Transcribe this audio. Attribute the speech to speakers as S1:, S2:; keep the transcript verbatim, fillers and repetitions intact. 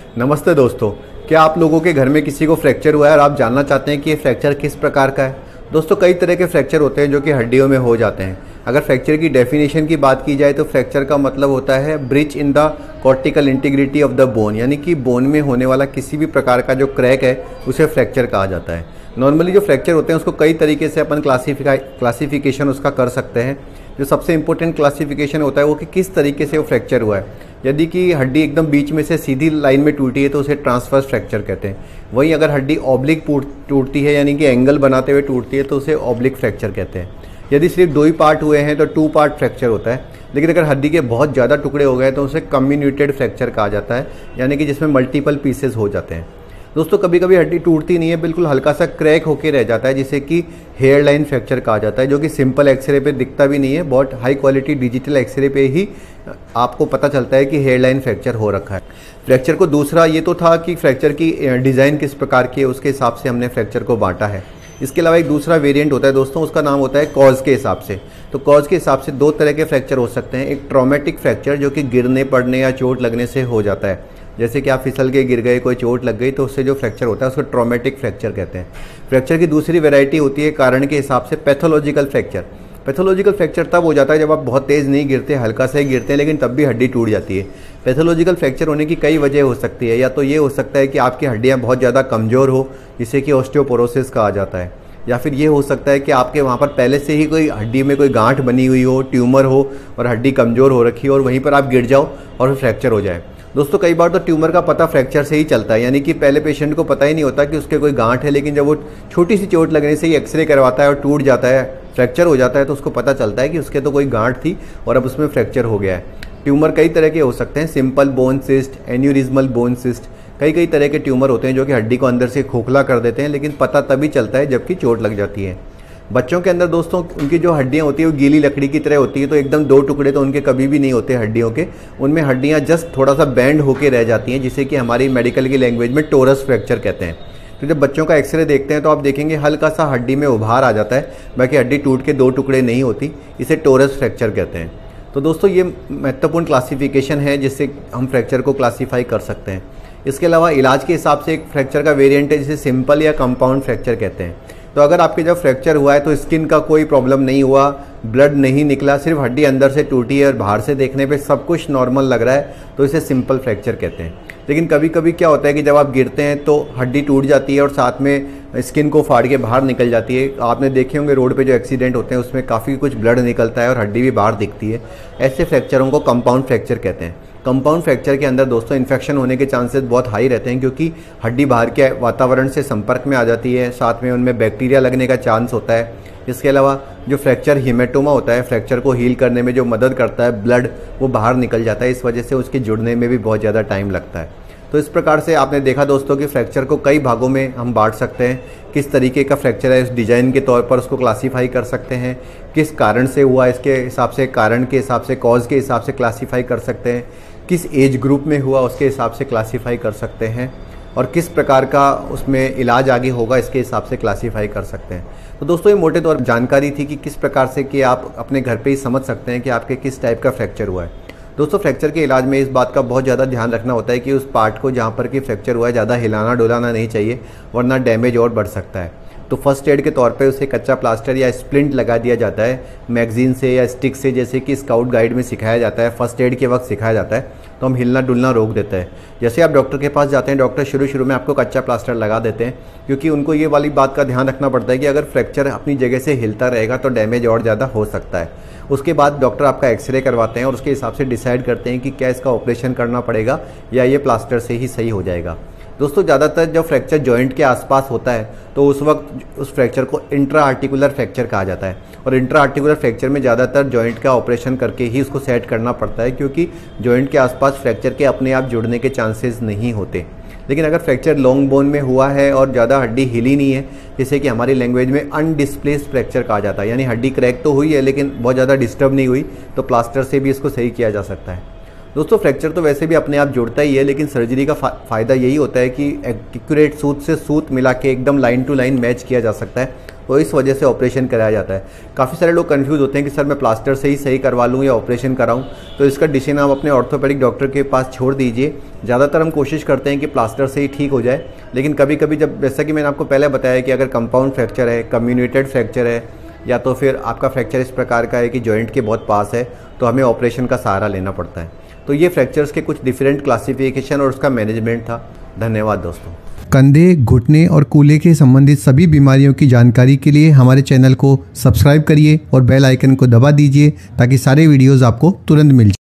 S1: नमस्ते दोस्तों, क्या आप लोगों के घर में किसी को फ्रैक्चर हुआ है और आप जानना चाहते हैं कि ये फ्रैक्चर किस प्रकार का है। दोस्तों, कई तरह के फ्रैक्चर होते हैं जो कि हड्डियों में हो जाते हैं। अगर फ्रैक्चर की डेफिनेशन की बात की जाए तो फ्रैक्चर का मतलब होता है breach in the cortical integrity of the bone, यानी कि बोन में होने वाला किसी भी प्रकार का जो क्रैक है उसे फ्रैक्चर कहा जाता है। नॉर्मली जो फ्रैक्चर होते हैं उसको कई तरीके से अपन क्लासीफाई क्लासिफिकेशन उसका कर सकते हैं। जो सबसे इंपॉर्टेंट क्लासिफिकेशन होता है वो कि किस तरीके से वो फ्रैक्चर हुआ है। यदि कि हड्डी एकदम बीच में से सीधी लाइन में टूटी है तो उसे ट्रांसवर्स फ्रैक्चर कहते हैं। वहीं अगर हड्डी ऑब्लिक टूटती है यानी कि एंगल बनाते हुए टूटती है तो उसे ऑब्लिक फ्रैक्चर कहते हैं। यदि सिर्फ दो ही पार्ट हुए हैं तो टू पार्ट फ्रैक्चर होता है। लेकिन अगर हड्डी के बहुत ज़्यादा टुकड़े हो गए तो उसे कम्युनिटेड फ्रैक्चर कहा जाता है, यानी कि जिसमें मल्टीपल पीसेस हो जाते हैं। दोस्तों, कभी कभी हड्डी टूटती नहीं है, बिल्कुल हल्का सा क्रैक होके रह जाता है जिसे कि हेयर लाइन फ्रैक्चर कहा जाता है, जो कि सिंपल एक्सरे पे दिखता भी नहीं है। बहुत हाई क्वालिटी डिजिटल एक्सरे पे ही आपको पता चलता है कि हेयर लाइन फ्रैक्चर हो रखा है। फ्रैक्चर को दूसरा ये तो था कि फ्रैक्चर की डिज़ाइन किस प्रकार की है, उसके हिसाब से हमने फ्रैक्चर को बांटा है। इसके अलावा एक दूसरा वेरिएंट होता है दोस्तों, उसका नाम होता है कॉज के हिसाब से। तो कॉज के हिसाब से दो तरह के फ्रैक्चर हो सकते हैं। एक ट्रॉमेटिक फ्रैक्चर जो कि गिरने पड़ने या चोट लगने से हो जाता है, जैसे कि आप फिसल के गिर गए, कोई चोट लग गई तो उससे जो फ्रैक्चर होता है उसको ट्रॉमेटिक फ्रैक्चर कहते हैं। फ्रैक्चर की दूसरी वैरायटी होती है कारण के हिसाब से पैथोलॉजिकल फ्रैक्चर। पैथोलॉजिकल फ्रैक्चर तब हो जाता है जब आप बहुत तेज़ नहीं गिरते, हल्का से ही गिरते हैं लेकिन तब भी हड्डी टूट जाती है। पैथोलॉजिकल फ्रैक्चर होने की कई वजह हो सकती है। या तो ये हो सकता है कि आपकी हड्डियाँ बहुत ज़्यादा कमज़ोर हो, जिसे कि ऑस्टियोपोरोसिस कहा जाता है। या फिर ये हो सकता है कि आपके वहाँ पर पहले से ही कोई हड्डी में कोई गांठ बनी हुई हो, ट्यूमर हो और हड्डी कमज़ोर हो रखी हो और वहीं पर आप गिर जाओ और फ्रैक्चर हो जाए। दोस्तों, कई बार तो ट्यूमर का पता फ्रैक्चर से ही चलता है, यानी कि पहले पेशेंट को पता ही नहीं होता कि उसके कोई गांठ है, लेकिन जब वो छोटी सी चोट लगने से ही एक्सरे करवाता है और टूट जाता है, फ्रैक्चर हो जाता है, तो उसको पता चलता है कि उसके तो कोई गांठ थी और अब उसमें फ्रैक्चर हो गया है। ट्यूमर कई तरह के हो सकते हैं, simple bone cyst, aneurysmal bone cyst, कई कई तरह के ट्यूमर होते हैं जो कि हड्डी को अंदर से खोखला कर देते हैं, लेकिन पता तभी चलता है जबकि चोट लग जाती है। बच्चों के अंदर दोस्तों उनकी जो हड्डियां होती है वो गीली लकड़ी की तरह होती है, तो एकदम दो टुकड़े तो उनके कभी भी नहीं होते हड्डियों के। उनमें हड्डियां जस्ट थोड़ा सा बैंड होके रह जाती हैं, जिसे कि हमारी मेडिकल की लैंग्वेज में टोरस फ्रैक्चर कहते हैं। तो जब बच्चों का एक्सरे देखते हैं तो आप देखेंगे हल्का सा हड्डी में उभार आ जाता है, बाकी हड्डी टूट के दो टुकड़े नहीं होती। इसे टोरस फ्रैक्चर कहते हैं। तो दोस्तों, ये महत्वपूर्ण क्लासिफिकेशन है जिससे हम फ्रैक्चर को क्लासीफाई कर सकते हैं। इसके अलावा इलाज के हिसाब से एक फ्रैक्चर का वेरिएंट है जिसे सिंपल या कंपाउंड फ्रैक्चर कहते हैं। तो अगर आपके जब फ्रैक्चर हुआ है तो स्किन का कोई प्रॉब्लम नहीं हुआ, ब्लड नहीं निकला, सिर्फ हड्डी अंदर से टूटी है और बाहर से देखने पे सब कुछ नॉर्मल लग रहा है, तो इसे सिंपल फ्रैक्चर कहते हैं। लेकिन कभी कभी क्या होता है कि जब आप गिरते हैं तो हड्डी टूट जाती है और साथ में स्किन को फाड़ के बाहर निकल जाती है। आपने देखे होंगे रोड पे जो एक्सीडेंट होते हैं उसमें काफ़ी कुछ ब्लड निकलता है और हड्डी भी बाहर दिखती है। ऐसे फ्रैक्चरों को कंपाउंड फ्रैक्चर कहते हैं। कंपाउंड फ्रैक्चर के अंदर दोस्तों इन्फेक्शन होने के चांसेस बहुत हाई रहते हैं, क्योंकि हड्डी बाहर के वातावरण से संपर्क में आ जाती है, साथ में उनमें बैक्टीरिया लगने का चांस होता है। इसके अलावा जो फ्रैक्चर हीमेटोमा होता है, फ्रैक्चर को हील करने में जो मदद करता है, ब्लड वो बाहर निकल जाता है, इस वजह से उसके जुड़ने में भी बहुत ज़्यादा टाइम लगता है। तो इस प्रकार से आपने देखा दोस्तों कि फ्रैक्चर को कई भागों में हम बांट सकते हैं। किस तरीके का फ्रैक्चर है, इस डिज़ाइन के तौर पर उसको क्लासीफाई कर सकते हैं। किस कारण से हुआ, इसके हिसाब से, कारण के हिसाब से, कॉज के हिसाब से क्लासीफाई कर सकते हैं। किस एज ग्रुप में हुआ उसके हिसाब से क्लासीफाई कर सकते हैं, और किस प्रकार का उसमें इलाज आगे होगा इसके हिसाब से क्लासीफाई कर सकते हैं। तो दोस्तों, ये मोटे तौर पर जानकारी थी कि किस प्रकार से कि आप अपने घर पे ही समझ सकते हैं कि आपके किस टाइप का फ्रैक्चर हुआ है। दोस्तों, फ्रैक्चर के इलाज में इस बात का बहुत ज़्यादा ध्यान रखना होता है कि उस पार्ट को जहाँ पर कि फ्रैक्चर हुआ है ज़्यादा हिलाना डुलाना नहीं चाहिए, वरना डैमेज और बढ़ सकता है। तो फर्स्ट एड के तौर पे उसे कच्चा प्लास्टर या स्प्लिंट लगा दिया जाता है मैगजीन से या स्टिक से, जैसे कि स्काउट गाइड में सिखाया जाता है, फर्स्ट एड के वक्त सिखाया जाता है। तो हम हिलना डुलना रोक देते हैं। जैसे आप डॉक्टर के पास जाते हैं, डॉक्टर शुरू शुरू में आपको कच्चा प्लास्टर लगा देते हैं, क्योंकि उनको ये वाली बात का ध्यान रखना पड़ता है कि अगर फ्रैक्चर अपनी जगह से हिलता रहेगा तो डैमेज और ज़्यादा हो सकता है। उसके बाद डॉक्टर आपका एक्सरे करवाते हैं और उसके हिसाब से डिसाइड करते हैं कि क्या इसका ऑपरेशन करना पड़ेगा या ये प्लास्टर से ही सही हो जाएगा। दोस्तों, ज़्यादातर जब फ्रैक्चर जॉइंट के आसपास होता है तो उस वक्त उस फ्रैक्चर को इंट्रा आर्टिकुलर फ्रैक्चर कहा जाता है, और इंट्रा आर्टिकुलर फ्रैक्चर में ज़्यादातर जॉइंट का ऑपरेशन करके ही उसको सेट करना पड़ता है, क्योंकि जॉइंट के आसपास फ्रैक्चर के अपने आप जुड़ने के चांसेस नहीं होते। लेकिन अगर फ्रैक्चर लॉन्ग बोन में हुआ है और ज़्यादा हड्डी हिली नहीं है, जैसे कि हमारी लैंग्वेज में अनडिस्प्लेस्ड फ्रैक्चर कहा जाता है, यानी हड्डी क्रैक तो हुई है लेकिन बहुत ज़्यादा डिस्टर्ब नहीं हुई, तो प्लास्टर से भी इसको सही किया जा सकता है। दोस्तों फ्रैक्चर तो वैसे भी अपने आप जुड़ता ही है, लेकिन सर्जरी का फा, फ़ायदा यही होता है कि एक्यूरेट सूत से सूत मिला के एकदम लाइन टू लाइन मैच किया जा सकता है, तो इस वजह से ऑपरेशन कराया जाता है। काफ़ी सारे लोग कंफ्यूज होते हैं कि सर मैं प्लास्टर से ही सही करवा लूँ या ऑपरेशन कराऊँ, तो इसका डिसीजन आप अपने ऑर्थोपेडिक डॉक्टर के पास छोड़ दीजिए। ज़्यादातर हम कोशिश करते हैं कि प्लास्टर से ही ठीक हो जाए, लेकिन कभी कभी जब, जैसा कि मैंने आपको पहले बताया कि अगर कंपाउंड फ्रैक्चर है, कम्युनिटेड फ्रैक्चर है, या तो फिर आपका फ्रैक्चर इस प्रकार का है कि जॉइंट के बहुत पास है, तो हमें ऑपरेशन का सहारा लेना पड़ता है। तो ये फ्रैक्चर्स के कुछ डिफरेंट क्लासिफिकेशन और उसका मैनेजमेंट था। धन्यवाद दोस्तों।
S2: कंधे, घुटने और कूल्हे के संबंधित सभी बीमारियों की जानकारी के लिए हमारे चैनल को सब्सक्राइब करिए और बेल आइकन को दबा दीजिए ताकि सारे वीडियोस आपको तुरंत मिल जाए।